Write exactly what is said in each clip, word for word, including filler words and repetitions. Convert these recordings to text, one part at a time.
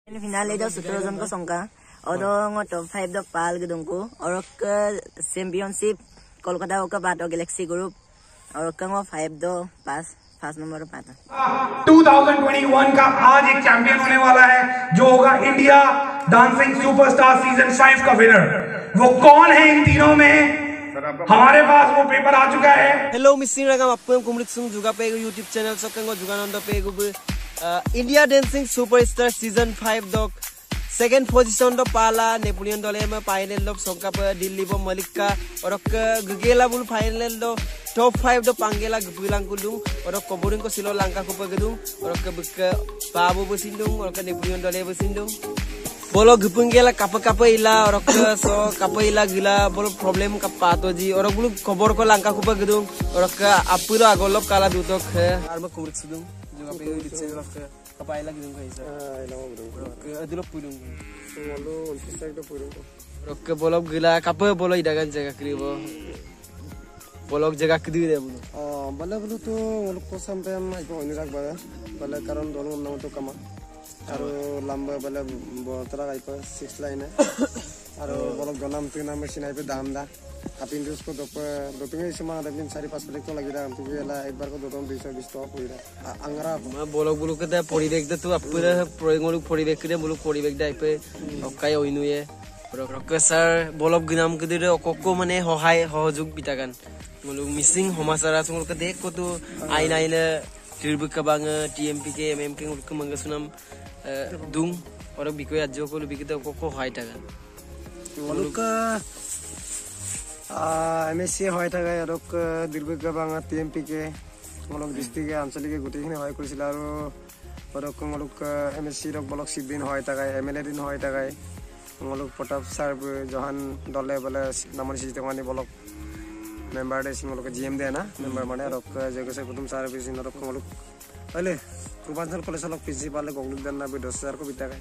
Final itu sutro jon ko songka odong top five do pal gedung ko orok championship Kolkata का बात हो Galaxy group और कंगो five दो पास पास नंबर पाता दो हज़ार इक्कीस का आज एक चैंपियन होने वाला है जो होगा India dancing superstar season five का विनर। वो कौन है इन तीनों में? हमारे पास वो पेपर आ चुका है। हेलो मिसिंग रगम आपको कुमलिक सुंग जुगा पे यूट्यूब चैनल सकंगो जुगानंद पे गुब India dancing superstar season five दो सेकेंड पोजीशन दो पाला नेपोलियन दले में फाइनल दो सोंका पर दिल्ली बो मलिका और गगेला बुल फाइनल दो टॉप फाइव दो पांगेला गुलांग कुलुं और कबुरिंग को श्रीलंका को पगदुं और बक बाबू बसिंदुं और नेपोलियन दले बसिंदुं बोलो गपुंगेला कप कप इला और सो कप इला गिला बोलो प्रॉब्लम का पातो जी और बुल खबर को लंका को पगदुं और अपुरा आगोलब काला दुतक है और मैं कुमरिक सुदुं जुगा पे YouTube channel Kapai lagi dong guys. Ah, ini mau bro. Oke, aduh lo pulung. Lalu sisa itu pulung. Oke, bolok gila. Kapai bolok idagan jaga kribo. Bolok jaga kedua deh bulu. Ah, bala bulu tuh bolok kok sampai itu ini rak bala. Bala karon dolong nama tuh kama. Aru lamba bala botra kayak six line. Aru bolok donam tuh nama mesin itu dam dah. Tapi ini उसको दोपहर दो तीन इसमें ada bin sari pas balik तो lagi dah untuk dia lah एक बार को दो तीन bisa bis top हुई dah अंगरा मैं बोलोग बोलोग के dah पड़ी देख dah tu apa dah proyek बोलोग पड़ी देख के dah बोलोग पड़ी देख dah इpe kayak oinu ya बोलोग kesar बोलोग ginam ke dah okoko mana hohai hojuk bitakan बोलोग missing homasara semua ke dek ko tu ain ain tirbu ke bang T M P ke M M ke ke manggasunam dung orang bikoy ajo ko lebih kita okoko hohai takan बोलोग ke M S C হয় থাকে আৰু দীৰ্ঘকা বাঙা টি M P কে মলক district আঞ্চলিক গোটেইখিনি হয় কৰিছিল আৰু পৰক মলক এম এস সি ৰক বলক সিদিন হয় থাকে এম এল এ দিন হয় থাকে মলক পটাপ সার্ভ জহান দলে বলে নামনি সিস্টেমানি বলক মেম্বার দে সিমলক জি এম দে না মেম্বার মানে ৰক জগছে কুতুম সার্ভ সিন ৰক মলক হলে পূৰ্বাঞ্চল কলেজৰ প্ৰিন্সিপাল গগলুক দান না দশ হাজাৰ কো বিটাকে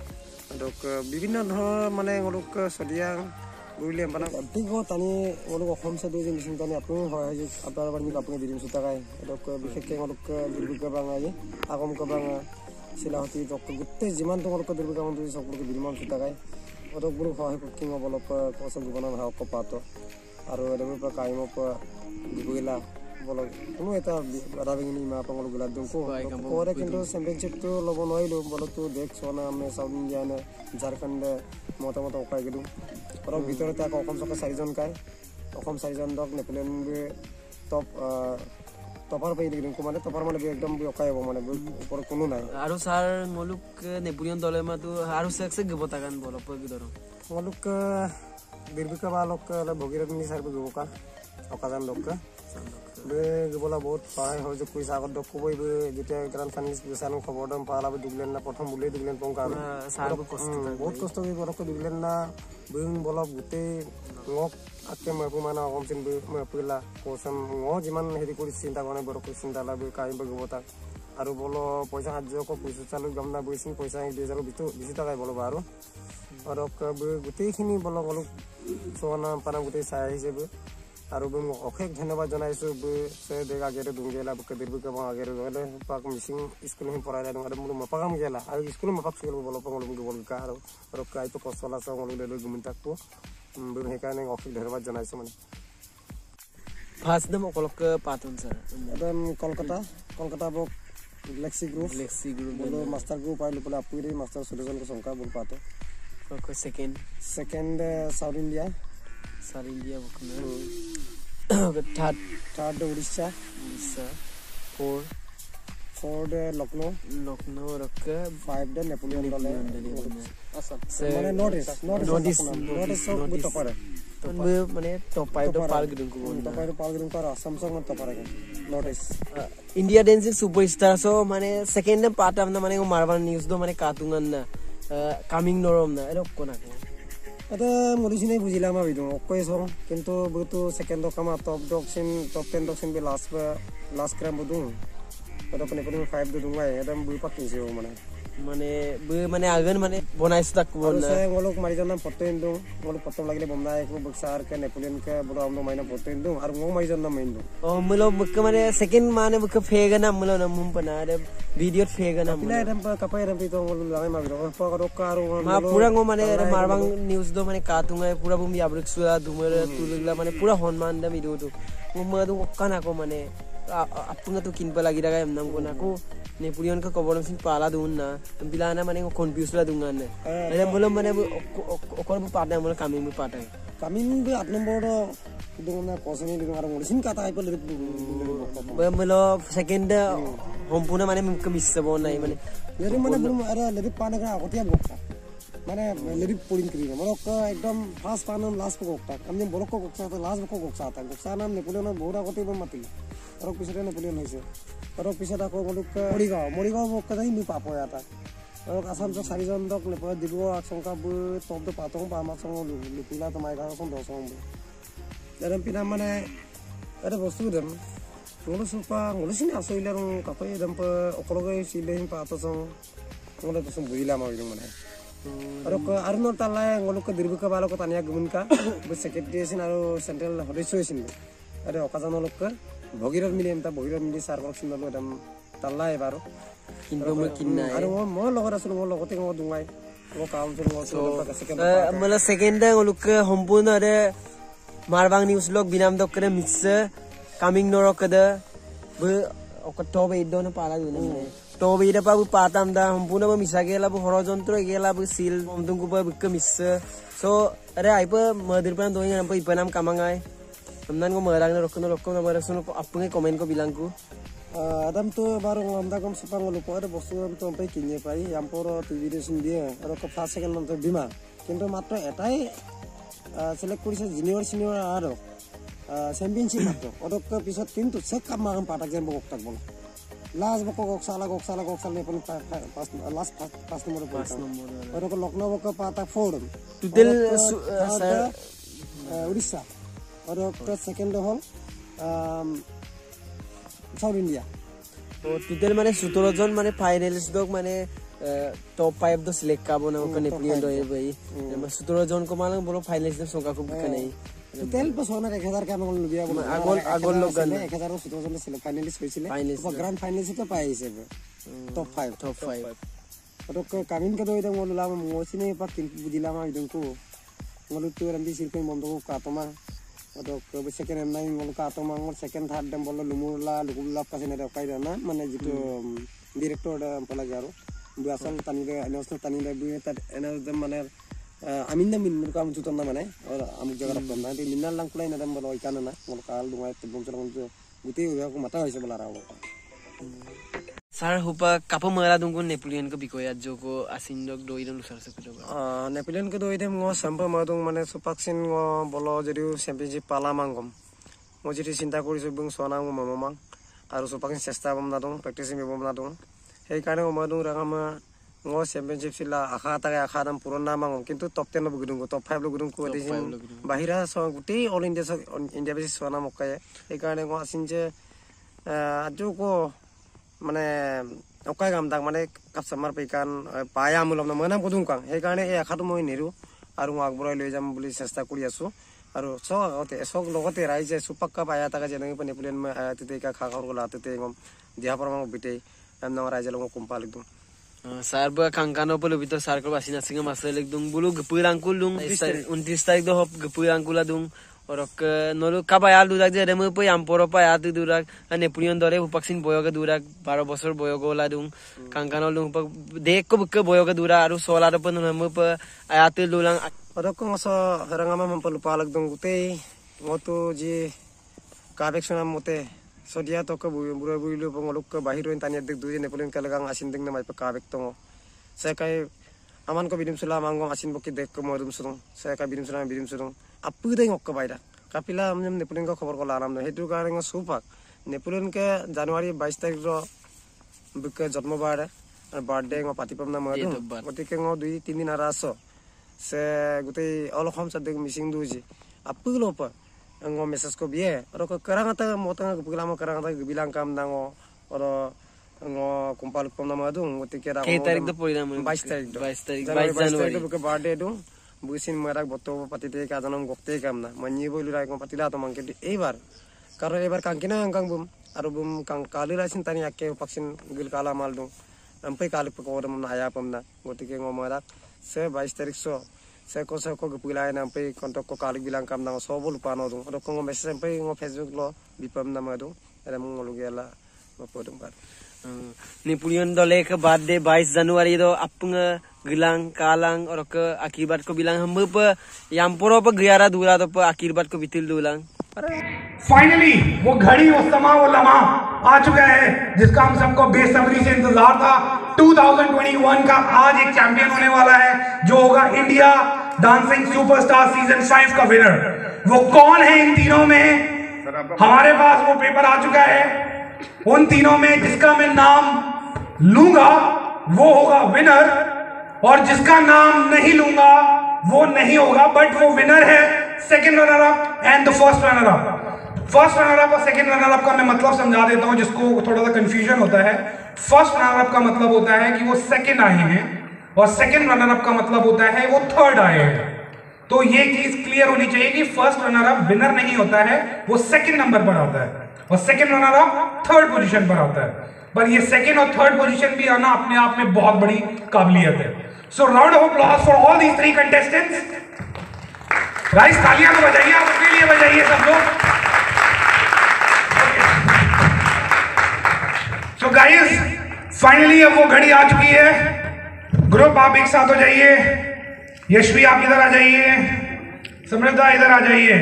ৰক বিভিন্ন ধৰণৰ মানে মলক সদিয়া बुझलिए बना ठीक हो तानी वो लोग होम से दो दिन मिशन तानी अपने हो है जो अपना बार में अपने बिरिम सुता का है लोग विशेष के वो लोग दिल्ली का बांगा ये आगम का बांगा सिला होती तो गुत्ते जिमान तो वो लोग दिल्ली का मंदिर सब लोग बिरिम सुता का है वो लोग बुरे हो है कुकिंग वो लोग कौशल गुना है आपको पातो और रेमु पर कायमो पर दिबुला वो लोग तुम ऐसा राविंग में आप लोग गुलाब दूँ को और एक इंडो चैंपियनशिप तो लोगों ने ही लोग बोलो तो देख सोना में साउथ इंडिया ने झारखंड मोटा मोटा उपाय के दूँ और भीतर तक অসম সরকার চাৰিজন কাই অসম চাৰিজন দক নেপোলিয়ন বি টপ টপার পাই দিন কো মানে টপার মানে একদম অকাই হ'ব মানে উপর কোনো নাই আৰু স্যার মলুক নেপোলিয়ন দলে মাতো আৰু সেক্স গবতা গান বল পগ দৰ মলুক দীর্ঘকা বালক ভগীরথনী স্যার গবকা অকাজান লোক बे गबला बहुत सहाय हो जो कोई सागर दक कोई बे जेटा ग्रांड फाइनलिस्ट बेसानो खबर दम पाला बे दुगलेन ना प्रथम बुले दुगलेन पंका सार कष्ट बहुत कष्ट बे बरक दुगलेन ना बें बोला गुते ngok akke mapu mana omsin be mapula kosam ngo jiman heri kori cinta gone borok cinta la be kai be gobota aru bolo paisa hajjo ko puisa chalu gamna boisin paisa দুই হাজার bitu bisi takai bolo baru borok be guti khini bolo bolo sona pana guti sai hisebe আৰু বম অশেষ ধন্যবাদ জনাইছো সে দেখা গেৰে দুংগেলা বকে দিৰবু কে আগেৰে গলে পাক মিছিং স্কুল হে পঢ়াই আৰু আৰু মপাকাম গেলা আৰু স্কুল মপাক স্কুল বল পঙল বল কা আৰু আৰু কাই তো কষ্টলা সং লৈ লৈ গুমিন তাকো বম হে কাৰণে অশেষ ধন্যবাদ জনাইছো মানে ফাৰ্স্ট দম অকলক পাতন স্যাৰ একদম কলকাতা কলকাতা বক গ্যালাক্সি গ্ৰুপ গ্যালাক্সি গ্ৰুপ বলো মাস্টার গ্ৰুপ আইলো পলে আপুৰি মাস্টার সলিউশন को সংখ্যা বল পাতো okay second second south India south India बकना third third Odisha Odisha four four Lucknow Lucknow रख फाइव द नेपोलियन दले असम माने north east north east north east सब टपर है तो माने टॉप फाइव द पाल गिदुं को टॉप फाइव पाल गिदुं का असम संग टपर है north east India dancing superstar so माने सेकंड पार्ट ऑफ माने मारवान न्यूज़ दो माने कातुंगन ना कमिंग नोरम ना एरो कोना এটা মরিসিনে বুঝিলাম আমি তো কইছো কিন্তু বহুত সেকেন্ড কামা টপ ডকসিন টপ টেন ডকসিন বে লাস্ট লাস্ট ক্রাম বুদু এটা পনে পনে ফাইভ দু দুঙ্গাই এটা বুই পাকিছে মানে মানে মানে আগন মানে বনাইছ তাক বনা ngolok mari jana foto indung ngolok foto lagi le bomna ek buksar ke Napoleon ke bro amno maina foto indung ar ngom mari jana maindu oh mulo bukka mane second mane bukka fegana mulo na mum pana ade video fegana pila ram pa kapai ram pi to ngol lagai ma biro pa ro karu ma pura ngom mane marbang news do mane ka tunga pura bumi abrik sura dumere tulugla mane pura honman da video do ngom ma do kana ko mane apunga to kinpa lagi daga emnam ko nako Napoleon ka koborom sin pala dun na bilana mane ko confuse la dungan ne ere bolom mane okor bu pata mane kamin bu pata kamin bu at number do dungna kosani dung ar sin kata ai pol be melo second hompuna mane mum missa bon nai mane yeri mane bu ara ledi pana ka akotia gokta mane ledi purin kri mane ok ekdom fast panam last ko gokta amne borok ko gokta to last ko gokta ta gokta nam Napoleon bora kote bo mati और पिछले Napoleon होइसे और पिछले ताको गलुक मरिगाव मरिगाव कदाई मी पापो याता और आसाम जो सारिजन दक लेप दिबो आसंका बु टप द पातों पामा संग लुपिला त माइगा सं दसं दरम पिना माने अरे बस्तु दम ngolo supa ngolo sini asoilar kapai dam pa okologe silehin pato song ngolo to sum buila ma widung mane aro ko arno tala ngolo ko dirbika balo ko tania gumun ka bu secretary sin aro central hodeso sin are okazano lokka Bhagirath মিলি এমতা ভগীরথ মিলি সার collection দলো দাম তাল্লা এবারো কিনবো মই কিননাই আৰু মই লগৰ আছিল মই লগতে মই দুঙাই মই কাম চল মই সেকেন্ড মানে সেকেন্ড লুক সম্পূৰ্ণ ৰে মারবাং নিউজ লগ বিনাম দকৰে মিক্স কামিং নৰকদে ব অকটব ইদন পালা দুনে টব ইদা পাবু পাতাম দা সম্পূৰ্ণ ব মিছা গেলা ব হৰযন্ত্ৰ গেলা ব সিল অমদুং কো বক মিক্স সো আরে আইপ মদিৰ পৰা দই নাম প ইপনাম কামাঙাই Amnan ko marang na rokno rokno na marang suno ko apung comment ko bilang ko adam to baro amda kom sepang lupo ada bostu am to ampai kinye pai yam poro video sin dia aro ko first second month bima kintu matro etai select korise junior senior aro championship matro odok ko pisot kintu sek kamang patak jem bok tak bol last bok kok sala kok sala kok sala nepon pas last pas number pas number aro ko lokno bok patak four total Odisha और second हल south India तो total माने सत्रह जन माने finalist दक माने top five the select का बना को नेपोलियन दय भाई सत्रह जन को माने बोलो फाइनलिस्ट संका को बिक नहीं टोटल पर सोना एक हजार का मंगल लुबिया बोलो আগল আগল लोग गन एक हजार सत्रह जन सिलेक्ट फाइनलिस्ट হৈছিলে और ग्रैंड फाइनलिस्ट तो पाए हिसाब टॉप फाइव टॉप फाइव और कामिन का दय दम ला मोसिने पा किन बुदिला मा इदन को ngolu tu rambi sirkoi mondo ko katoma Odok ke second em nine ngol ka to mangol second third dem bolo lumula lugula pa sine de kai na mane jitu director da pala garo bu asal tani de national tani de bu ta ena de mane amin da min ka am tuton na mane or amuk jaga rakam na de minal lang kulai na dem bolo ikana na ngol ka lungai te bom chalo ngol guti ko mata hoise bola rawo Sar hupa kapo mara dungko Napoleon ko bikoya joko asindok doi don sar se kudo ah Napoleon ko doi dem ngo sampa madung mane supaksin ngo bolo jeriu championship pala mangom ngo jeri cinta korisu bung sona ngo mamamang aru supaksin chesta bom na dong practice me bom na dong hei kane ngo madung rangama ngo championship sila akha ta akha dam puron na mangom kintu top ten lo gudung top five lo gudung ko disin bahira so guti all india so india besi sona mokai hei kane ngo asinje aju ko মানে অকাই গাম দাক মানে customer pecan পায়া মুলম না মনাম কদুম কাং হে কারণে এই আখাটো মই নেৰু আৰু আগবৰাই লৈ যাম বুলি চেষ্টা কৰি আছো আৰু সক আগতে সক লগতে ৰাইজে সুপাক্কা পায়া তাকা যেনে Napoleon মে আয়া তেতে কা খা খৰ গলা তেতে গম দিহা পৰম বিতে এম ৰাইজে লং কুম্পা লিকদম সার বা খাংকানো পলো ভিতর সার কো বাসিনা সিং মাসে লিকদম বুলু গপুরাঙ্কুল দুং उनतीस तारिख द हप गपुराঙ্কুলা দুং Orok nolu kabayal durak je remu po yamporo pa atu durak Napoleon dore upaksin boyoga durak baro bosor boyoga ola dung kangkano lung pa dek ko bukke boyoga dura aru sola ro pun remu pa atu lulang orok ko so rangama mampalu palak dung gute ngotu ji kabek sona mote sodia to ko buro builu pangoluk ko bahiro tanya dek duje Napoleon kalagang asin ding na mai pa kabek tongo saya kai aman ko bidim sula mangom asin bokki dek ko modum surung saya kai bidim sula bidim surung apu dei ngok baida kapila amnem Napoleon ko khobor ko laram no hetu kareng supak Napoleon ke January বাইশ তারিখ ro bukke jotmo bare birthday ngo patipam na madu gotike ngo dui tin din ara aso se gutei olkhom sa dek missing duji apu lo pa ngo message ko bie ro ko karangata motanga gupila mo karangata bilang kam nango oro ngo kumpal kom nama dung gotike ra Kei tarik do porinam বাইশ তারিখ do বাইশ তারিখ বাইশ বাইশ জানুয়ারি buke birthday do busin marak boto patite ka janam gokte kamna manyi boilu rai ko patila to mangke eibar karo ebar kangkina angkang bum aro bum kang kalira sin tani akke paksin gil kala mal do ampai kali pokodam na aya pamna gotike ngo marak se বাইশ tarik so se ko se ko gupilai na ampai kontok ko kali bilang kam na so bol pano do ro ko ngo message ampai ngo facebook lo bipam na ma do era mo lugela mapodum par Napoleon दले के birthday बाईस जनवरी दो अपंग गिलांग कालांग और के आखिरबाद को belong हम प यामपुरो प ग्यारह दूरा तो प आखिरबाद को बितिल दूलांग फाइनली वो घड़ी वो समा वो लम्हा आ चुका है जिसका हम सबको बेसब्री से इंतजार था। दो हज़ार इक्कीस का आज एक चैंपियन होने वाला है जो होगा India dancing superstar season five का विनर। वो कौन है इन तीनों में? हमारे पास वो पेपर आ चुका है। उन तीनों में जिसका मैं नाम लूंगा वो होगा विनर और जिसका नाम नहीं लूंगा वो नहीं होगा, बट वो विनर है second runner up and the first runner up. First runner up और सेकंड रनर अप का मैं मतलब समझा देता हूं जिसको थोड़ा सा कंफ्यूजन होता है। फर्स्ट रनर अप का मतलब होता है कि वो सेकंड आए हैं और सेकंड रनर अप का मतलब होता है वो थर्ड आए हैं। तो ये चीज क्लियर होनी चाहिए कि फर्स्ट रनर अप विनर नहीं होता है, वो सेकंड नंबर पर आता है और second runner up third position पर आता है। पर ये सेकंड और थर्ड पोजीशन भी आना अपने आप में बहुत बड़ी काबिलियत है। So round of applause for all these three contestants. Guys तालियां तो बजाइए, आप अपने लिए बजाइए सब लोग। सो गाइस फाइनली अब वो घड़ी आ चुकी है। ग्रुप आप एक साथ हो जाइए। यशवी आप इधर आ जाइए, समृद्धा इधर आ जाइए।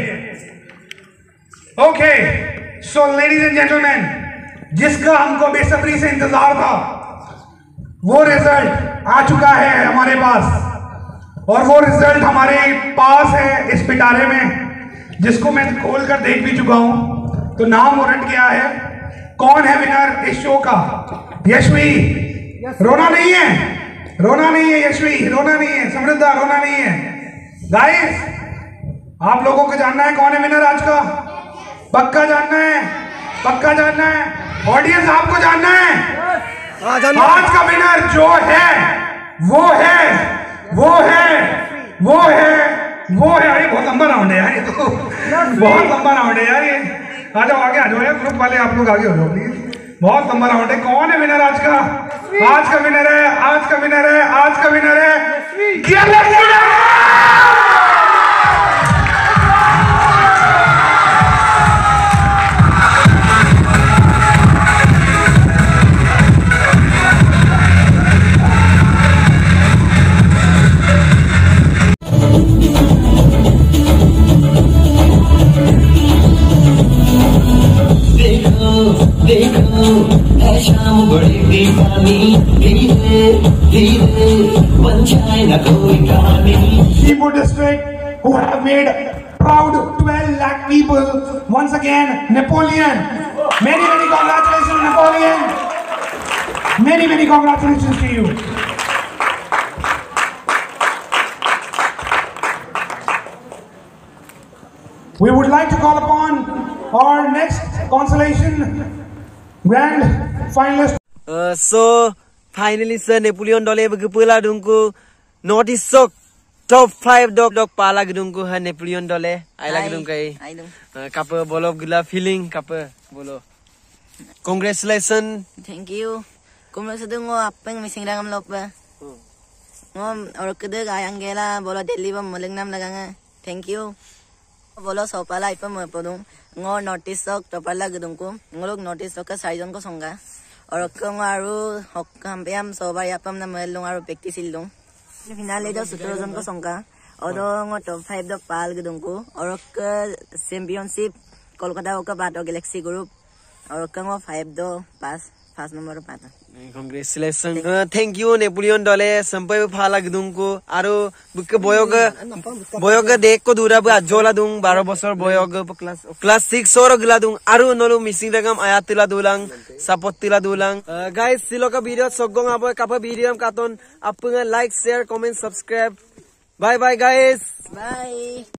Okay so ladies and gentleman, जिसका हमको बेसब्री से इंतजार था वो रिजल्ट आ चुका है हमारे पास और वो रिजल्ट हमारे पास है इस पिटारे में, जिसको मैं खोल कर देख भी चुका हूं। तो नाम वारंट किया है। कौन है विनर इस शो का? यशवी। रोना नहीं है, रोना नहीं है यशवी, रोना नहीं है। समृद्धा रोना नहीं है। गाइस आप लोगों को जानना है कौन है विनर आज का? पक्का जानना है, पक्का जानना है। ऑडियंस आपको जानना है आज का विनर जो है वो है वो है वो है वो है अरे बहुत लंबा राउंड है यार, ये तो बहुत लंबा राउंड है यार। ये आ जाओ आगे आ जाओ यार, ग्रुप वाले आप लोग आगे हो जाओ प्लीज। बहुत लंबा राउंड है। कौन है विनर आज का? आज का विनर है, आज का विनर है, आज का विनर है Seafood district who have made proud twelve lakh people once again. Napoleon, many many congratulations Napoleon, many many congratulations to you. We would like to call upon our next consolation grand finalist. Uh, so finally sir Napoleon dole begepula dungku North East Sok top five dog dog pala gedungku ha Napoleon dole ai lagi dung kai kapa bolo gila feeling kapa bolo. Congratulations, thank you. Kumlo sedung ngo apeng mising rangam lopa ngo or kede gayang gela bolo Delhi bam maling nam laganga. Thank you bolo sopala ipa mo podung ngo North East Sok top pala gedungku ngolok North East Sok ka saijon ko songa और आरो हम पे हम सोबार यापम ना mail लूं आरो practice लूं finale दो सत्रह जन को संका और दो टॉप फाइव दो पाल गदुं को और चैंपियनशिप कोलकाता का बात और गैलेक्सी ग्रुप और कंगो फाइव दो पास पास नंबर पाता। Congratulations, uh, thank you Napoleon dole sampai phala gdung ko aro buke boyog boyog dek ko dura bu ajola dung twelve bosor boyog class class six or gila dung aro nolu missing ragam ayatila dulang sapotila dulang. Uh, guys siloka video sogong abo kapa video am katon apunga like share comment subscribe. Bye bye guys, bye.